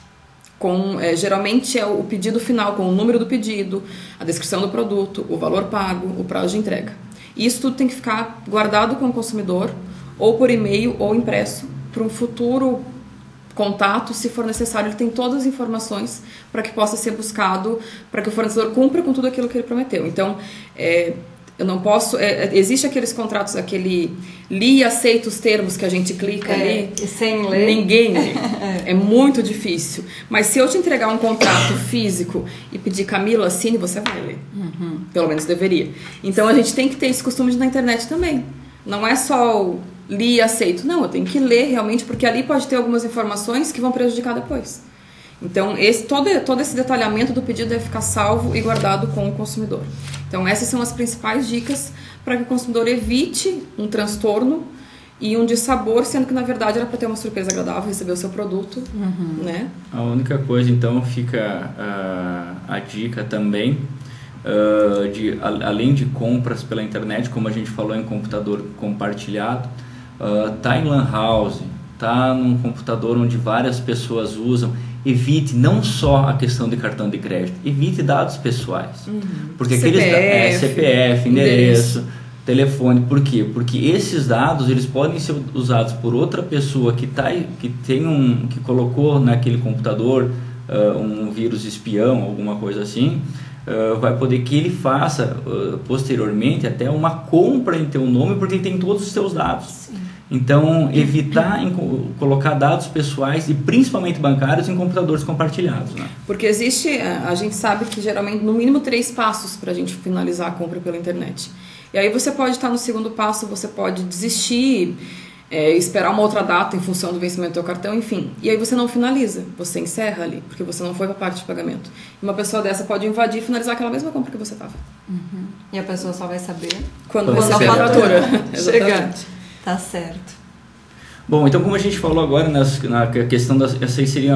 Geralmente é o pedido final, com o número do pedido, a descrição do produto, o valor pago, o prazo de entrega. Isso tudo tem que ficar guardado com o consumidor, ou por e-mail ou impresso, para um futuro contato, se for necessário. Ele tem todas as informações para que possa ser buscado, para que o fornecedor cumpra com tudo aquilo que ele prometeu. Então, eu não posso... existe aqueles contratos, aquele li e aceita os termos que a gente clica ali.
E sem ler.
Ninguém lê. É muito difícil. Mas se eu te entregar um contrato físico e pedir, Camila, assine, você vai ler. Pelo menos deveria. Então, a gente tem que ter esse costume na internet também. Não é só o li e aceito. Não, eu tenho que ler realmente, porque ali pode ter algumas informações que vão prejudicar depois. Então, todo esse detalhamento do pedido deve ficar salvo e guardado com o consumidor. Então, essas são as principais dicas para que o consumidor evite um transtorno e um dissabor, sendo que, na verdade, era para ter uma surpresa agradável, receber o seu produto. Né?
A única coisa, então, fica a dica também, além de compras pela internet, como a gente falou em computador compartilhado, tá em lan house, tá num computador onde várias pessoas usam, evite não só a questão de cartão de crédito, evite dados pessoais. Porque CPF, endereço, telefone. Por quê? Porque esses dados eles podem ser usados por outra pessoa que colocou naquele computador um vírus espião, alguma coisa assim. Vai poder que ele faça posteriormente até uma compra em teu nome, porque ele tem todos os teus dados. Sim. Então, evitar colocar dados pessoais e principalmente bancários em computadores compartilhados. Né?
Porque a gente sabe que geralmente no mínimo 3 passos para a gente finalizar a compra pela internet. E aí você pode estar no segundo passo, você pode desistir, esperar uma outra data em função do vencimento do teu cartão, enfim. E aí você não finaliza, você encerra ali, porque você não foi para a parte de pagamento. E uma pessoa dessa pode invadir e finalizar aquela mesma compra que você estava.
E a pessoa só vai saber
quando receber a fatura.
Exatamente. Tá certo.
Bom, então como a gente falou agora na questão essas seriam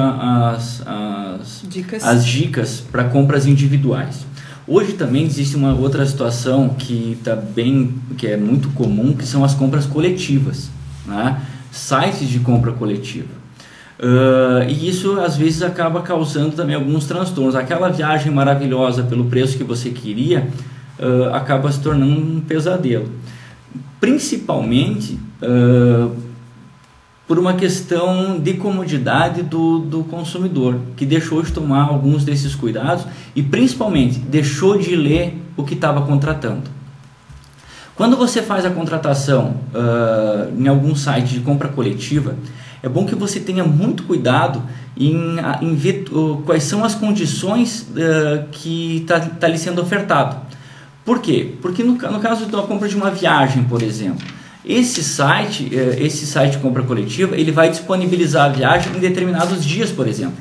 as dicas para compras individuais. Hoje também existe uma outra situação que é muito comum, que são as compras coletivas, né? Sites de compra coletiva. E isso às vezes acaba causando também alguns transtornos. Aquela viagem maravilhosa pelo preço que você queria acaba se tornando um pesadelo. Principalmente por uma questão de comodidade do consumidor, que deixou de tomar alguns desses cuidados e principalmente deixou de ler o que estava contratando. Quando você faz a contratação em algum site de compra coletiva, é bom que você tenha muito cuidado em ver quais são as condições que está lhe sendo ofertado. Por quê? Porque no caso da compra de uma viagem, por exemplo, esse site de compra coletiva, ele vai disponibilizar a viagem em determinados dias, por exemplo.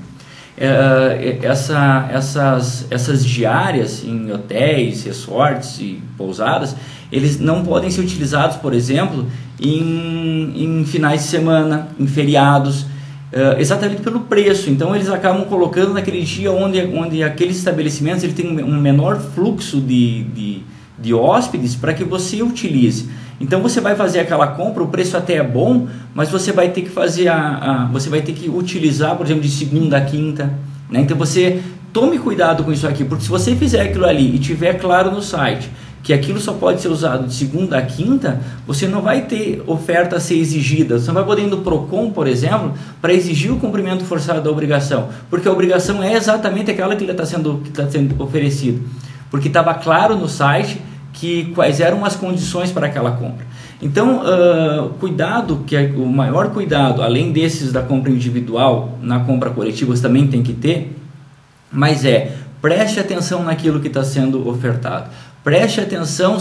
Essas diárias em hotéis, resorts e pousadas, eles não podem ser utilizados, por exemplo, em finais de semana, em feriados. exatamente pelo preço. Então eles acabam colocando naquele dia onde aqueles estabelecimentos ele tem um menor fluxo de hóspedes para que você utilize. Então você vai fazer aquela compra, o preço até é bom, mas você vai ter que fazer você vai ter que utilizar, por exemplo, de segunda a quinta, né? Então você tome cuidado com isso aqui, porque se você fizer aquilo ali e tiver claro no site que aquilo só pode ser usado de segunda a quinta, você não vai ter oferta a ser exigida. Você não vai poder ir no PROCON, por exemplo, para exigir o cumprimento forçado da obrigação, porque a obrigação é exatamente aquela que está sendo oferecida, porque estava claro no site quais eram as condições para aquela compra. Então, cuidado, que o maior cuidado, além desses da compra individual, na compra coletiva você também tem que ter, mas preste atenção naquilo que está sendo ofertado. Preste atenção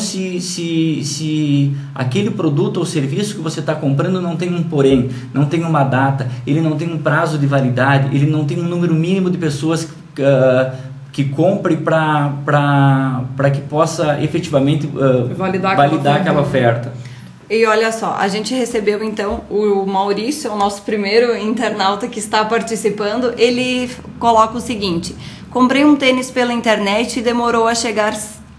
se aquele produto ou serviço que você está comprando não tem um porém, não tem uma data, ele não tem um prazo de validade, ele não tem um número mínimo de pessoas que compre para que possa efetivamente validar aquela oferta.
E olha só, a gente recebeu então o Maurício, o nosso primeiro internauta que está participando. Ele coloca o seguinte: comprei um tênis pela internet e demorou a chegar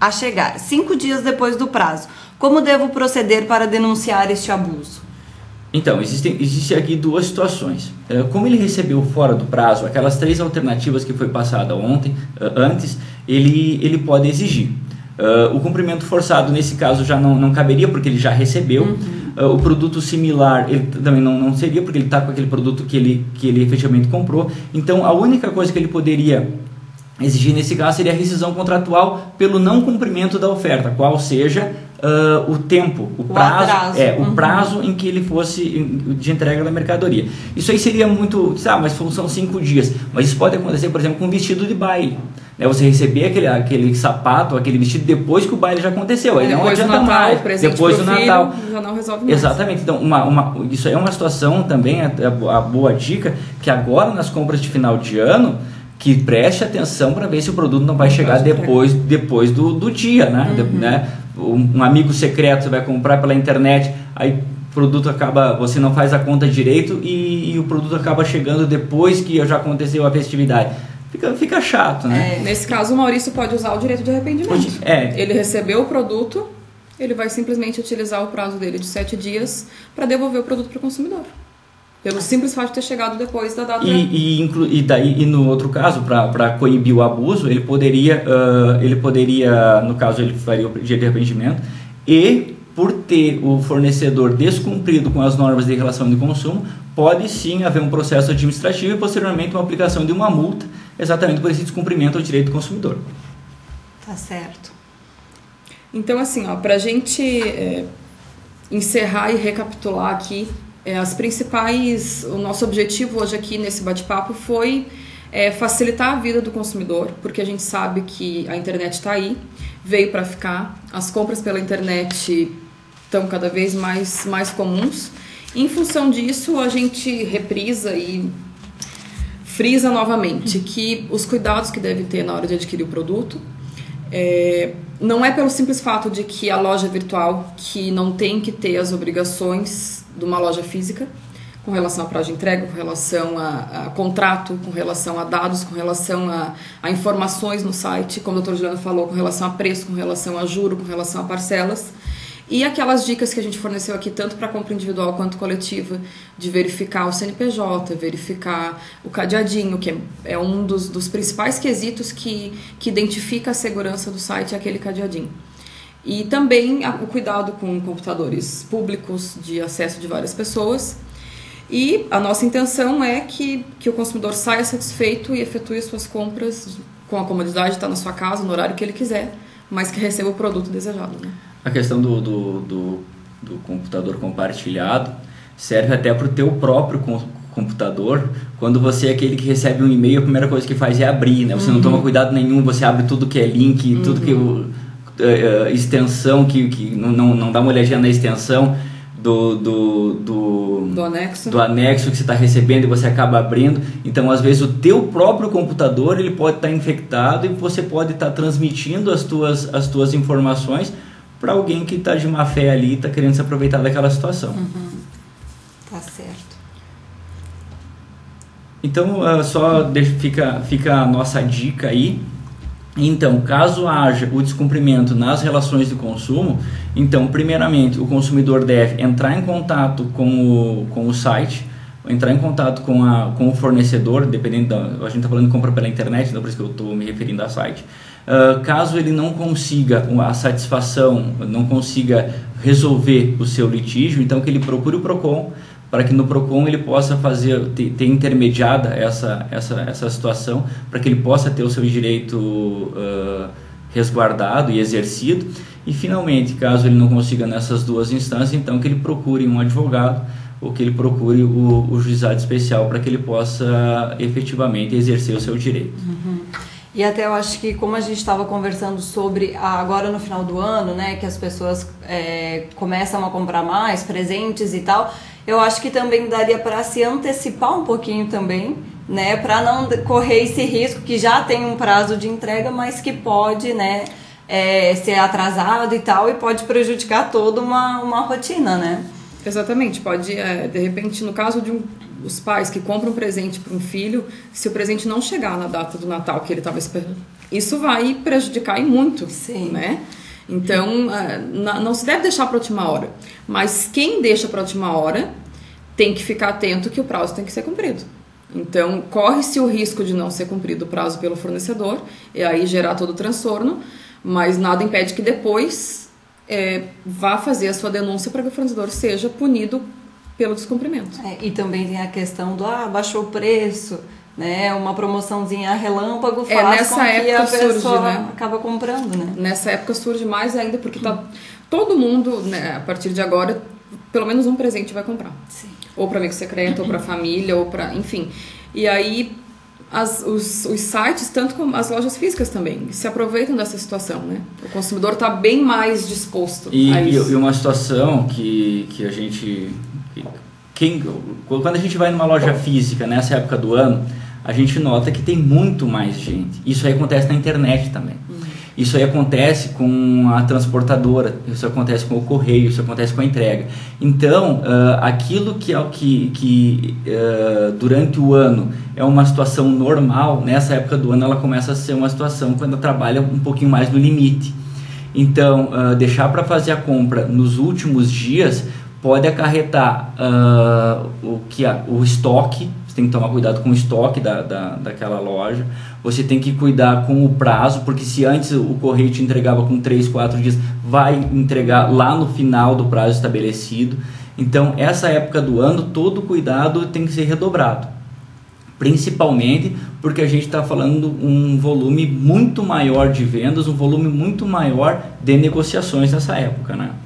5 dias depois do prazo. Como devo proceder para denunciar este abuso?
Então, existe aqui duas situações. Como ele recebeu fora do prazo, aquelas 3 alternativas que foi passada antes, ele pode exigir. O cumprimento forçado, nesse caso, já não caberia, porque ele já recebeu. O produto similar, ele também não seria, porque ele está com aquele produto que ele efetivamente comprou. Então, a única coisa que ele poderia exigir nesse caso seria a rescisão contratual pelo não cumprimento da oferta, qual seja o tempo, o prazo, o prazo em que ele fosse de entrega da mercadoria. Isso aí seria muito, mas são 5 dias, mas isso pode acontecer, por exemplo, com um vestido de baile, né? Você receber aquele sapato, aquele vestido depois que o baile já aconteceu, aí não adianta mais, depois do Natal,
já não resolve mais.
Exatamente. Então isso aí é uma situação também, a boa dica, que agora nas compras de final de ano, que preste atenção para ver se o produto não vai chegar depois do dia, né? Um amigo secreto você vai comprar pela internet, aí o produto você não faz a conta direito e o produto acaba chegando depois que já aconteceu a festividade. Fica chato, né?
Nesse caso, o Maurício pode usar o direito de arrependimento. Ele recebeu o produto, ele vai simplesmente utilizar o prazo dele de 7 dias para devolver o produto para o consumidor. Pelo simples fato de ter chegado depois da data.
E no outro caso, para coibir o abuso, ele poderia, no caso, ele faria o pedido de arrependimento, e por ter o fornecedor descumprido com as normas de relação de consumo, pode sim haver um processo administrativo e posteriormente uma aplicação de uma multa, exatamente por esse descumprimento ao direito do consumidor.
Tá certo.
Então, assim, para a gente encerrar e recapitular aqui, o nosso objetivo hoje aqui nesse bate-papo foi facilitar a vida do consumidor, porque a gente sabe que a internet está aí, veio para ficar, as compras pela internet estão cada vez mais comuns. Em função disso, a gente reprisa e frisa novamente que os cuidados que deve ter na hora de adquirir o produto não é pelo simples fato de que a loja virtual, que não tem que ter as obrigações de uma loja física, com relação a prazo de entrega, com relação a contrato, com relação a dados, com relação a informações no site, como o Dr. Juliano falou, com relação a preço, com relação a juro, com relação a parcelas. E aquelas dicas que a gente forneceu aqui, tanto para compra individual quanto coletiva, de verificar o CNPJ, verificar o cadeadinho, que é um dos principais quesitos que identifica a segurança do site, é aquele cadeadinho. E também o cuidado com computadores públicos de acesso de várias pessoas. E a nossa intenção é que o consumidor saia satisfeito e efetue suas compras com a comodidade de estar na sua casa, no horário que ele quiser, mas que receba o produto desejado, né?
A questão do computador compartilhado serve até para o teu próprio computador. Quando você é aquele que recebe um e-mail, a primeira coisa que faz é abrir, né? Você não toma cuidado nenhum, você abre tudo que é link, tudo que extensão, que não dá uma olhadinha na extensão do anexo que você está recebendo e você acaba abrindo. Então, às vezes, o teu próprio computador ele pode estar infectado e você pode estar transmitindo as tuas informações para alguém que está de má fé ali e está querendo se aproveitar daquela situação.
Tá certo.
Então, fica a nossa dica aí. Então, caso haja o descumprimento nas relações de consumo, então, primeiramente, o consumidor deve entrar em contato com o site, entrar em contato com o fornecedor, dependendo a gente está falando de compra pela internet, então por isso que eu estou me referindo a site. Caso ele não consiga a satisfação, não consiga resolver o seu litígio, então que ele procure o PROCON, para que no PROCON ele possa ter intermediada essa situação, para que ele possa ter o seu direito resguardado e exercido. E finalmente, caso ele não consiga nessas duas instâncias, então que ele procure um advogado ou que ele procure o juizado especial para que ele possa efetivamente exercer o seu direito.
Uhum. E até eu acho que, como a gente estava conversando sobre agora no final do ano, né, que as pessoas começam a comprar mais presentes e tal, eu acho que também daria para se antecipar um pouquinho também, né, para não correr esse risco que já tem um prazo de entrega, mas que pode, né, ser atrasado e tal, e pode prejudicar toda uma rotina, né?
Exatamente, pode, de repente, no caso de os pais que compram um presente para um filho, se o presente não chegar na data do Natal que ele estava esperando, isso vai prejudicar e muito.
Sim.
Né? Então, não se deve deixar para a última hora, mas quem deixa para a última hora tem que ficar atento que o prazo tem que ser cumprido. Então, corre-se o risco de não ser cumprido o prazo pelo fornecedor, e aí gerar todo o transtorno, mas nada impede que depois vá fazer a sua denúncia para que o fornecedor seja punido pelo descumprimento.
E também tem a questão do baixou o preço, né? Uma promoçãozinha relâmpago faz com que a pessoa acaba comprando, né?
Nessa época surge mais ainda porque tá todo mundo, né, a partir de agora, pelo menos um presente vai comprar.
Sim.
Ou para amigo secreto, ou para família, ou para, enfim. E aí os sites, tanto como as lojas físicas também, se aproveitam dessa situação, né? O consumidor está bem mais disposto a isso.
E uma situação que a gente... Quando a gente vai numa loja física nessa época do ano, a gente nota que tem muito mais gente. Isso aí acontece na internet também. Isso aí acontece com a transportadora, isso acontece com o correio, isso acontece com a entrega. Então, aquilo que durante o ano é uma situação normal, nessa época do ano ela começa a ser uma situação quando ela trabalha um pouquinho mais no limite. Então, deixar para fazer a compra nos últimos dias pode acarretar o estoque. Você tem que tomar cuidado com o estoque daquela loja. Você tem que cuidar com o prazo, porque se antes o correio te entregava com 3, 4 dias, vai entregar lá no final do prazo estabelecido. Então, essa época do ano, todo cuidado tem que ser redobrado. Principalmente porque a gente está falando um volume muito maior de vendas, um volume muito maior de negociações nessa época, né?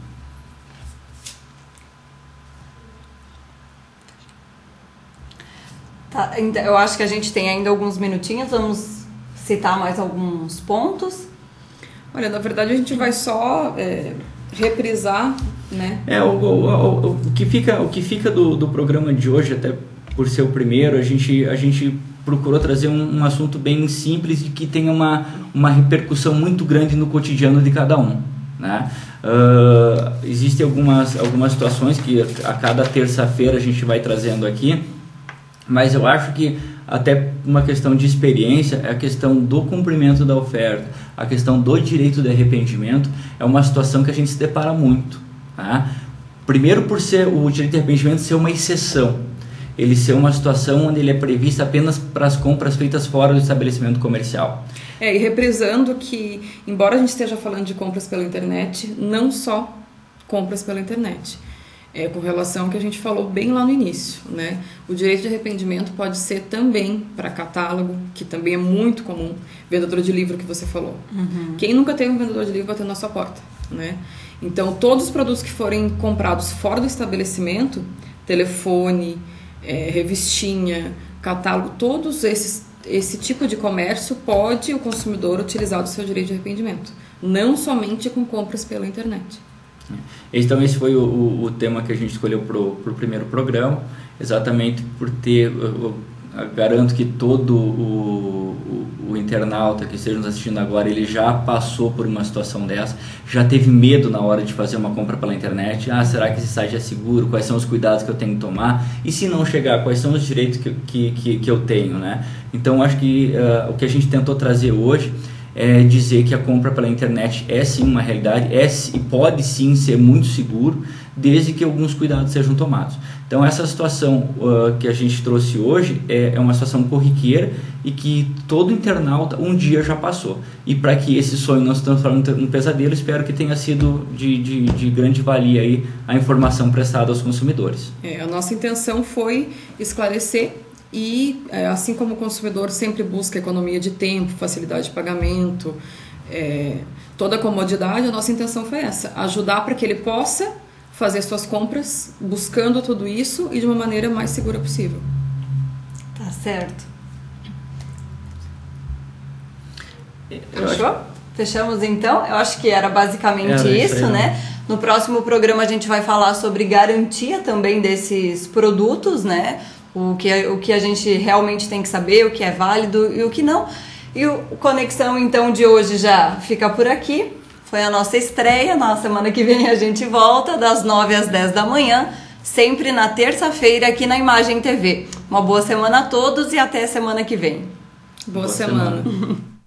Tá, então, eu acho que a gente tem ainda alguns minutinhos, vamos citar mais alguns pontos.
Olha, na verdade a gente vai só reprisar, né?
O que fica do programa de hoje, até por ser o primeiro, a gente procurou trazer um assunto bem simples e que tenha uma repercussão muito grande no cotidiano de cada um, né? Existem algumas situações que a cada terça-feira a gente vai trazendo aqui, mas eu acho que até uma questão de experiência, a questão do cumprimento da oferta, a questão do direito de arrependimento é uma situação que a gente se depara muito, tá? Primeiro por ser o direito de arrependimento ser uma exceção, ele ser uma situação onde ele é previsto apenas para as compras feitas fora do estabelecimento comercial.
E reprisando que, embora a gente esteja falando de compras pela internet, não só compras pela internet. Com relação ao que a gente falou bem lá no início, né? O direito de arrependimento pode ser também para catálogo, que também é muito comum, vendedor de livro que você falou. Uhum. Quem nunca teve um vendedor de livro batendo na sua porta, né? Então, todos os produtos que forem comprados fora do estabelecimento, telefone, revistinha, catálogo, todos esse tipo de comércio pode o consumidor utilizar do seu direito de arrependimento, não somente com compras pela internet.
Então esse foi o tema que a gente escolheu para o primeiro programa, exatamente por ter, eu garanto que todo o o internauta que esteja nos assistindo agora, ele já passou por uma situação dessa, já teve medo na hora de fazer uma compra pela internet. Ah, será que esse site é seguro? Quais são os cuidados que eu tenho que tomar? E se não chegar, quais são os direitos que eu tenho, né? Então, acho que o que a gente tentou trazer hoje é dizer que a compra pela internet é sim uma realidade, e pode sim ser muito seguro, desde que alguns cuidados sejam tomados. Então essa situação que a gente trouxe hoje é uma situação corriqueira e que todo internauta um dia já passou. E para que esse sonho não se transforme num pesadelo, espero que tenha sido de grande valia aí a informação prestada aos consumidores.
A nossa intenção foi esclarecer. E assim como o consumidor sempre busca economia de tempo, facilidade de pagamento, toda a comodidade, a nossa intenção foi essa: ajudar para que ele possa fazer suas compras buscando tudo isso e de uma maneira mais segura possível.
Tá certo. Fechou? Fechamos então? Eu acho que era basicamente isso, né? No próximo programa a gente vai falar sobre garantia também desses produtos, né? O que a gente realmente tem que saber, o que é válido e o que não. E o Conexão, então, de hoje já fica por aqui. Foi a nossa estreia. Na semana que vem a gente volta, das 9 às 10 da manhã, sempre na terça-feira aqui na Imagem TV. Uma boa semana a todos e até semana que vem.
Boa semana.